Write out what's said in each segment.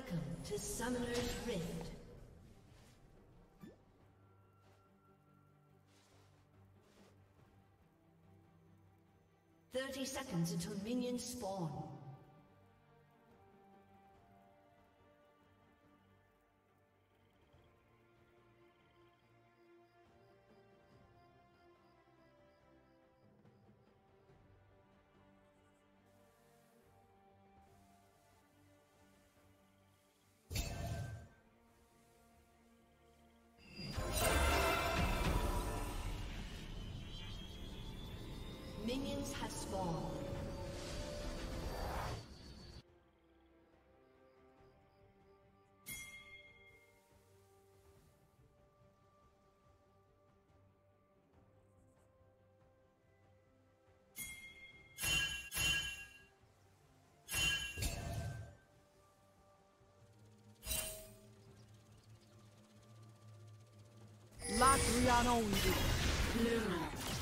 Welcome to Summoner's Rift. "30 seconds until minions spawn. Minions have spawned. Latriano Luna.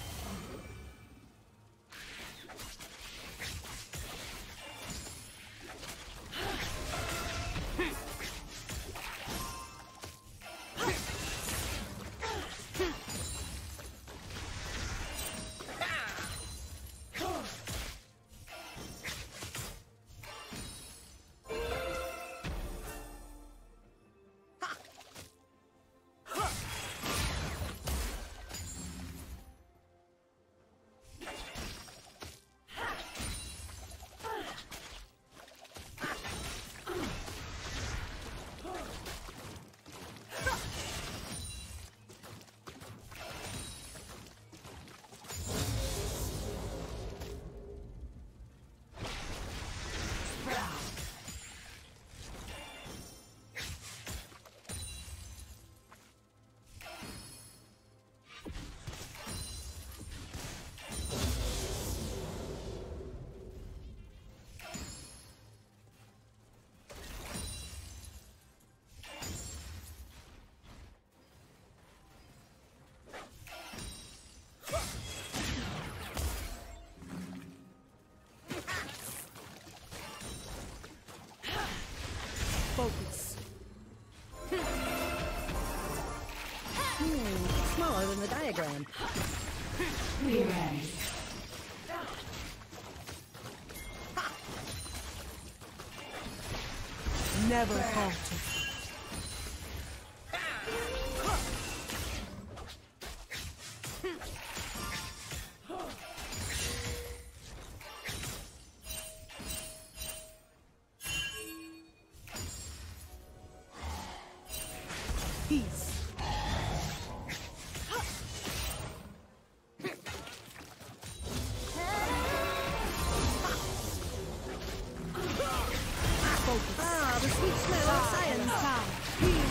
Focus. Smaller than the diagram. Never falter. Peace. Ah, the sweet smell of science.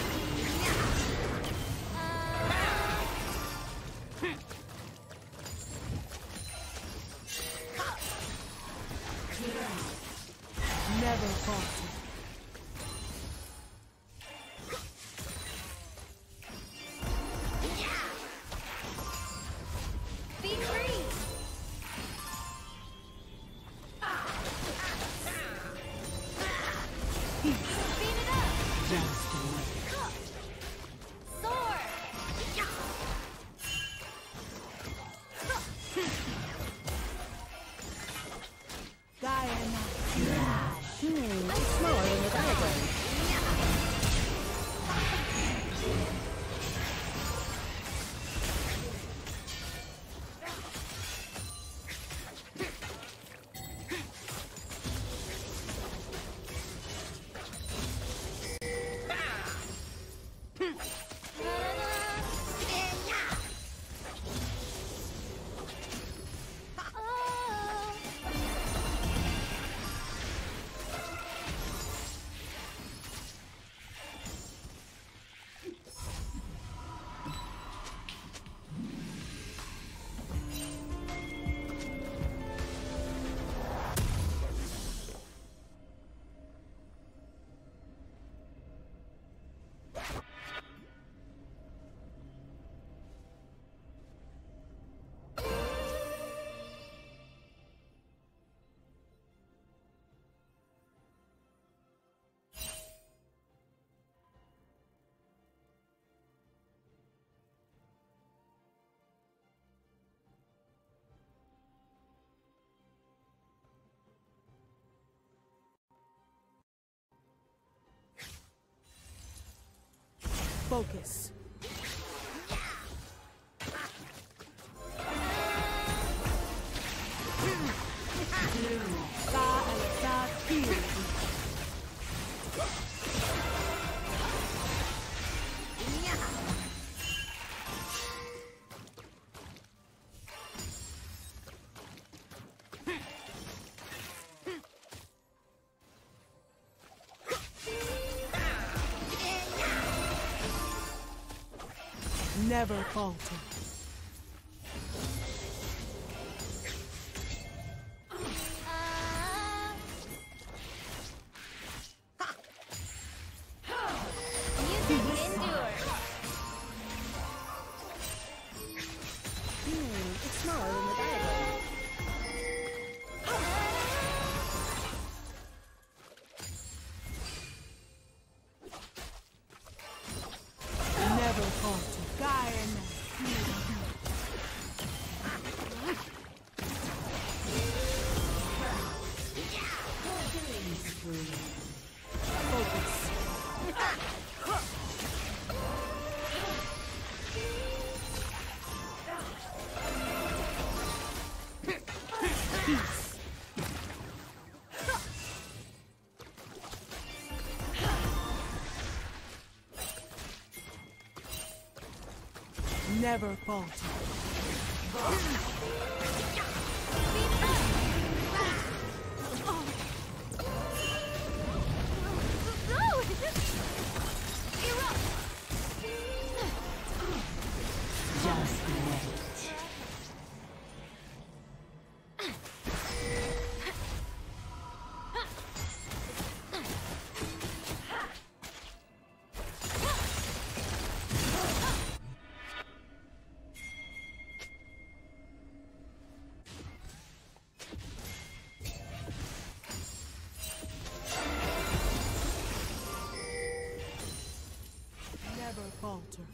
Never falter. Smaller than the diagram. Focus. Never falter. It's smaller than the diagram. Never falter. Gaia. Focus. Peace. Never falter. Just wait. Never falter.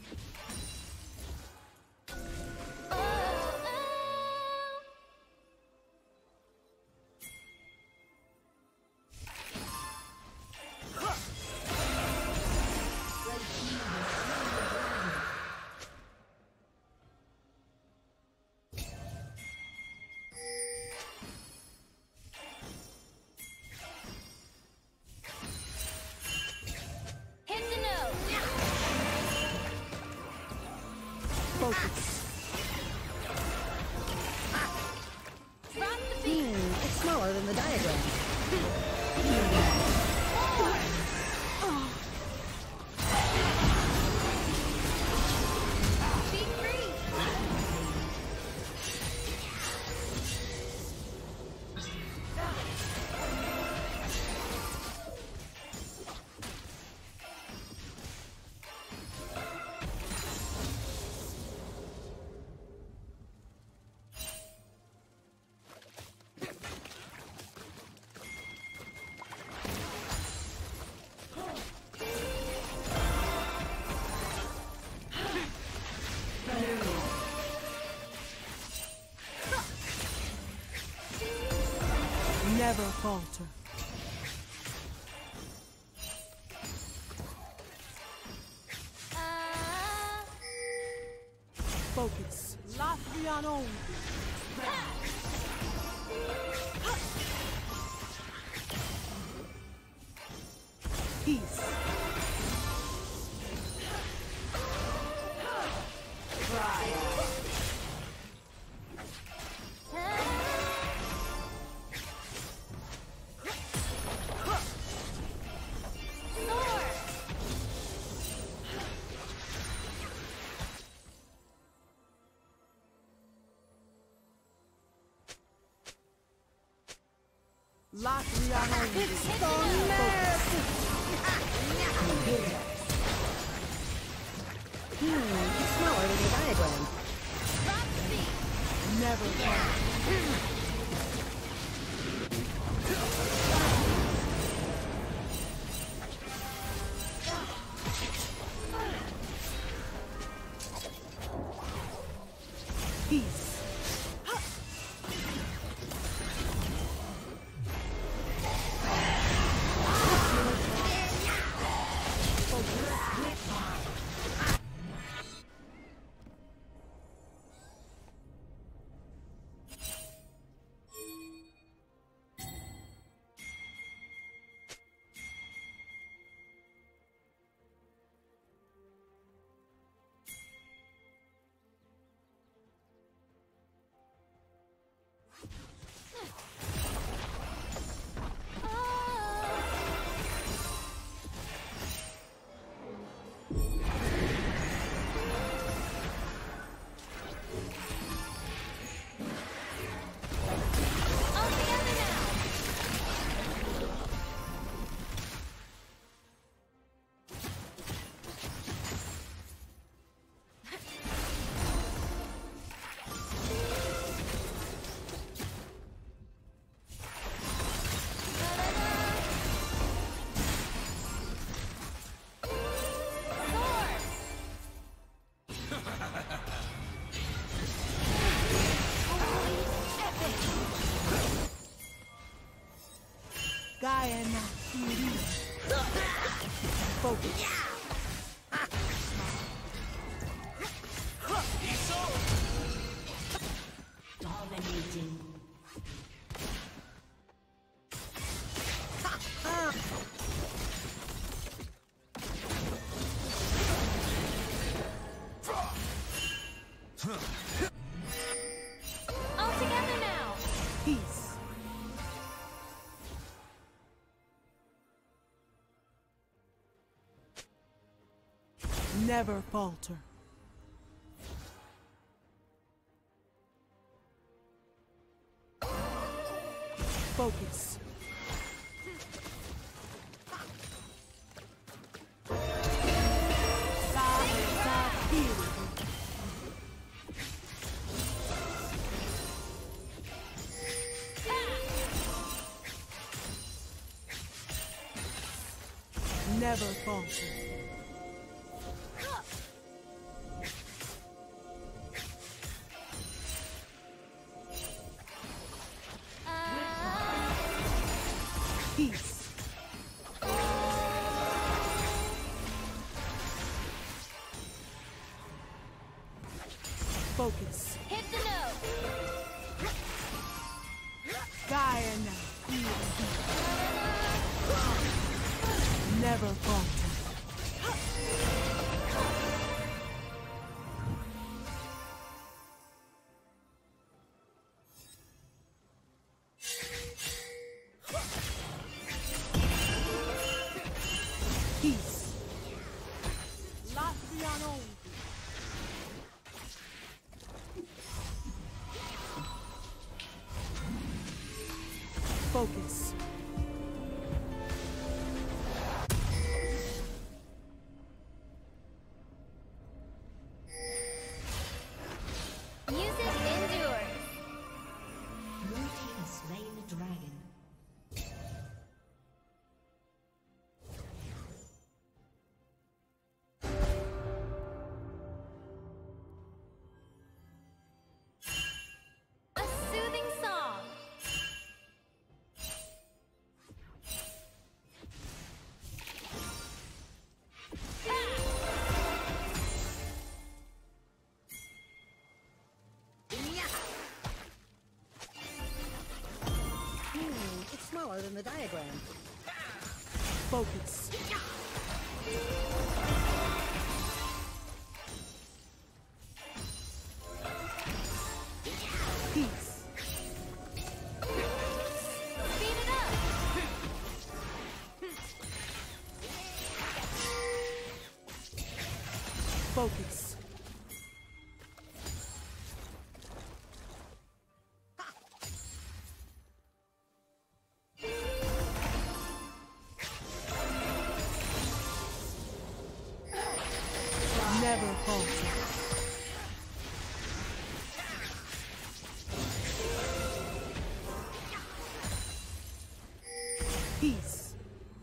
Focus. It's smaller than the diagram. Never falter. Focus. Latriano. Peace. Latriano. It's the mess! It's smaller than the diagram. Never falter. Peace. Diana. Focus. Dominating. All together now. Peace. Never falter. Focus. Never falter. Peace. Focus. Hit the note. Gaia now. Never falter. Peace. Latviano. Focus. Music endures. Blue team has slain the dragon. A soothing song. It's smaller than the diagram. Focus. Peace. Speed it up. Focus. Never falter. Peace.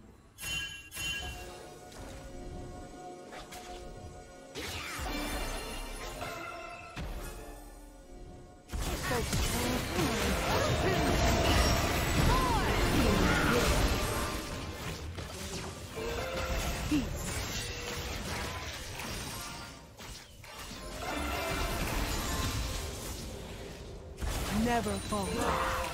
Peace. Never falter.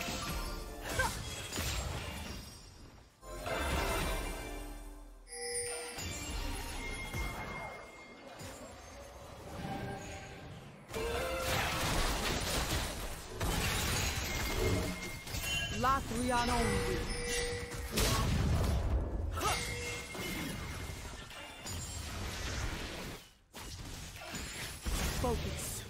Latrian only. Focus.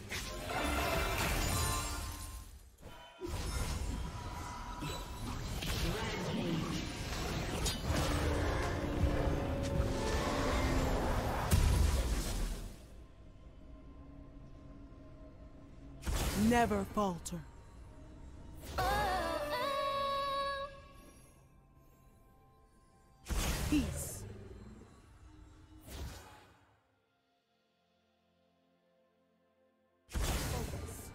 Never falter. Peace. Focus.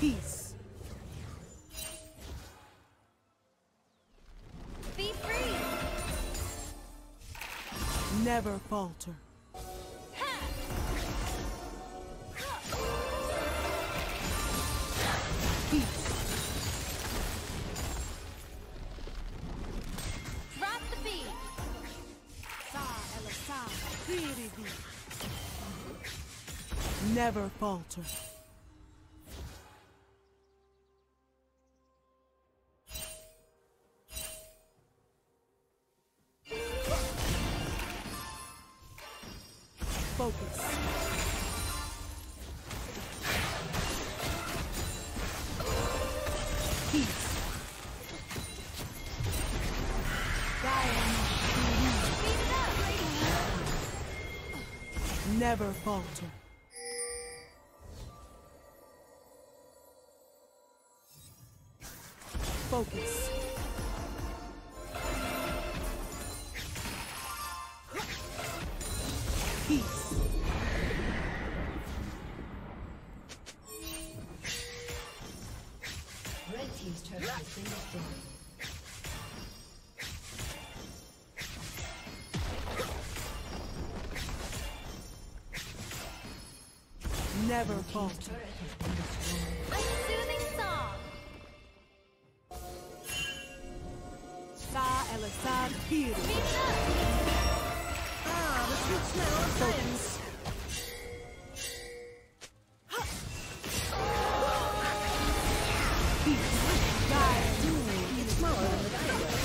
Peace. Be free! Never falter. Peace. Drop the beat! Never falter. Focus. Peace. Speed it up! Never falter. Focus. Peace. Red team's turret has been destroyed. Never falter. Turret has been destroyed. A soothing song! Sa Elisad Piri. Speed it up! Ah, the sweet smell of science. It's smaller than the diagram.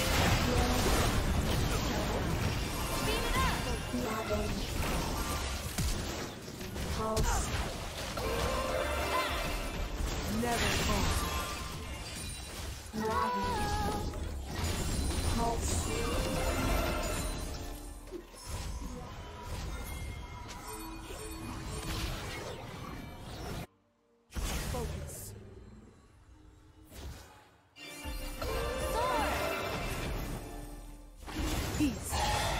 Speed it up! Never falter. Focus. Peace.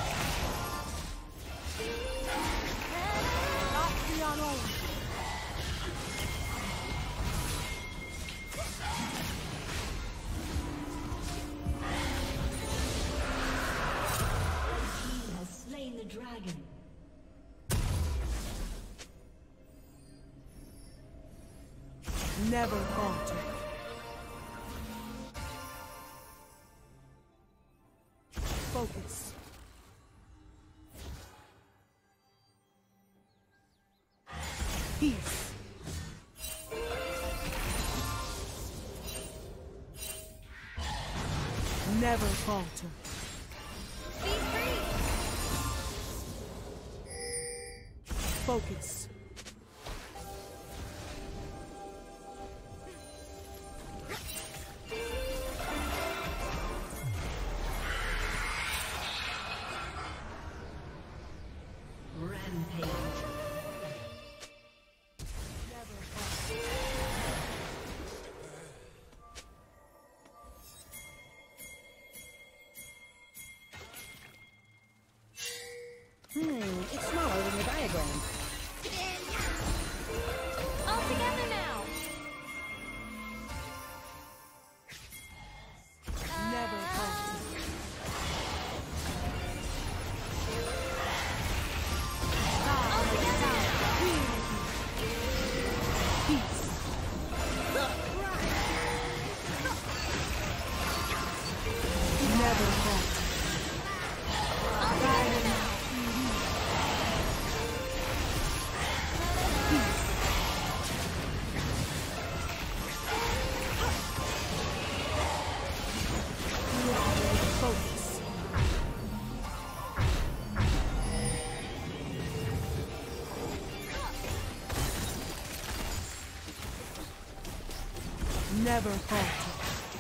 He has slain the dragon. Never falter. Focus. Peace. Never falter. Be free! Focus. Rampage. It's smaller than the diagram. All together now! Never falter. All together! Peace. Never falter. Focus. Never falter.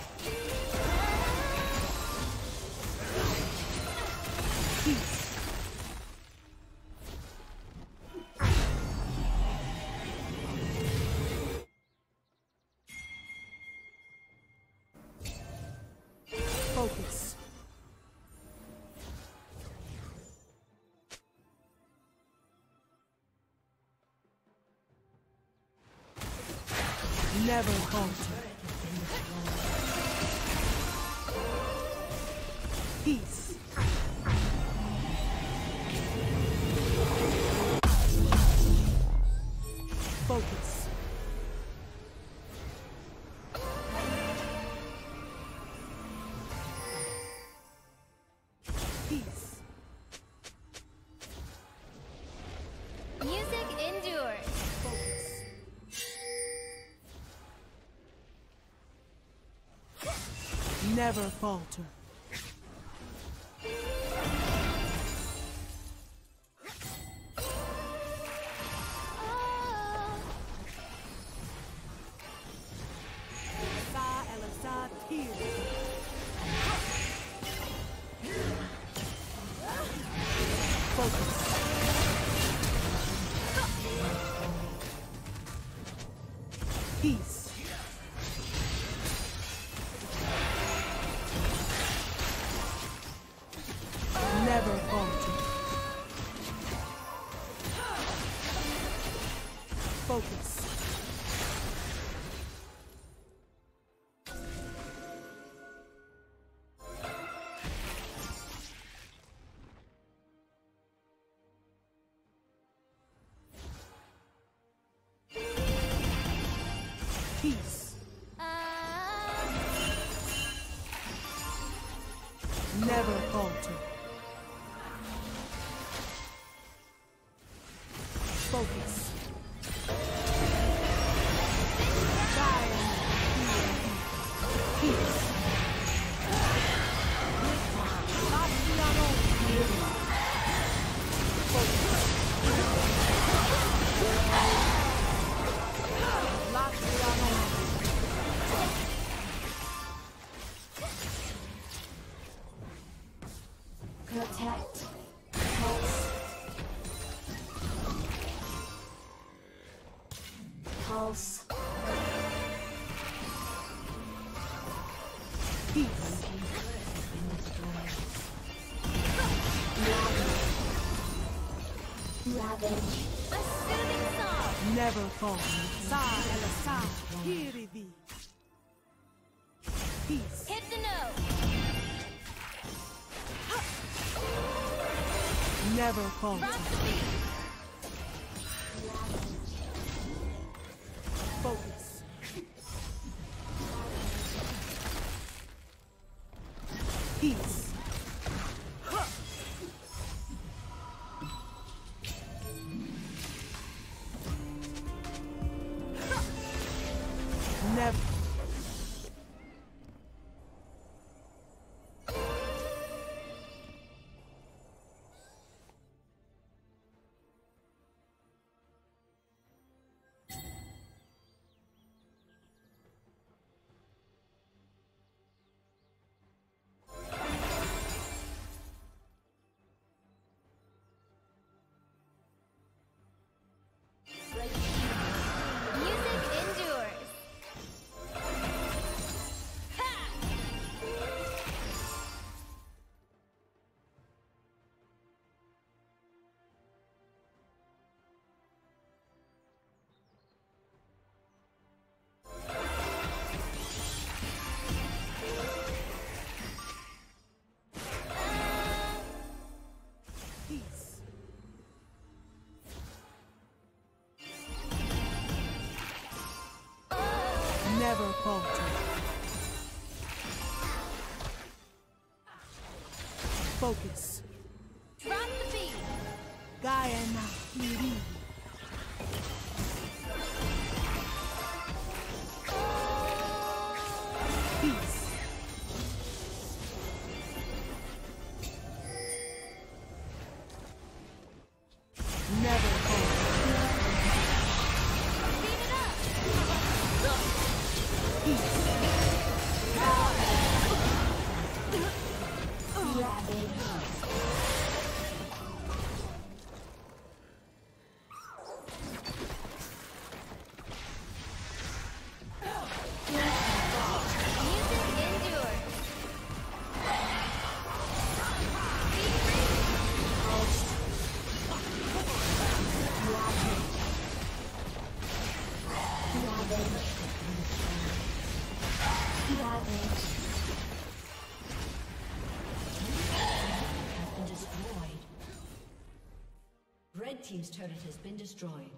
Peace. Focus. Never falter. Peace. Focus. Peace. Music endures. Focus. Never falter. Sa Elazar Tears. Focus. Peace. Never falter. Focus. Peace. Never falter. Focus. Peace. Protect. Pulse. Pulse. Peace. Ravage. A soothing song. Never falter. Sa Elazar Tears. Peace. Hit the note. Never falter. Drop the beat. Focus. Peace. Never. Music endures. Ha! Peace. Never falter. Focus. Drop the beat. Guyana. Iri. Peace. Never falter. Speed it up. Peace. Ravage. team's turret has been destroyed.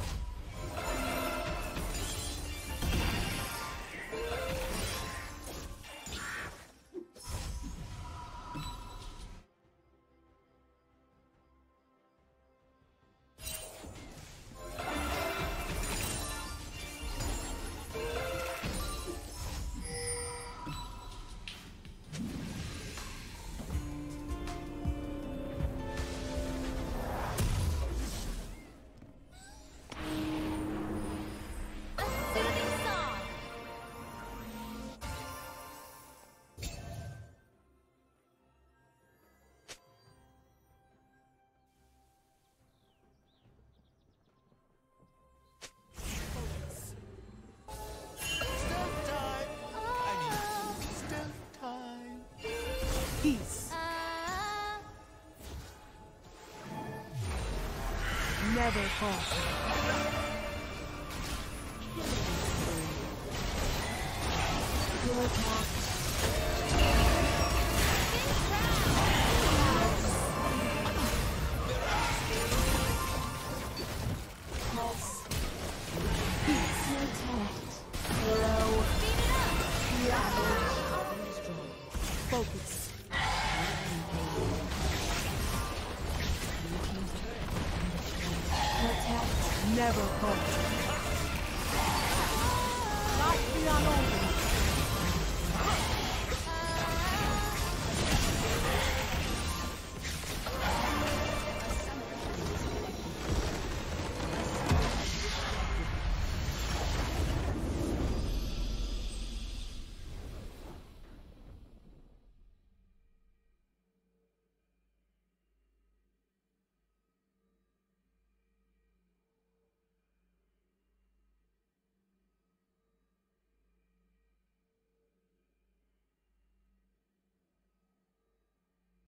Peace. Never fall. Focus. Never fall.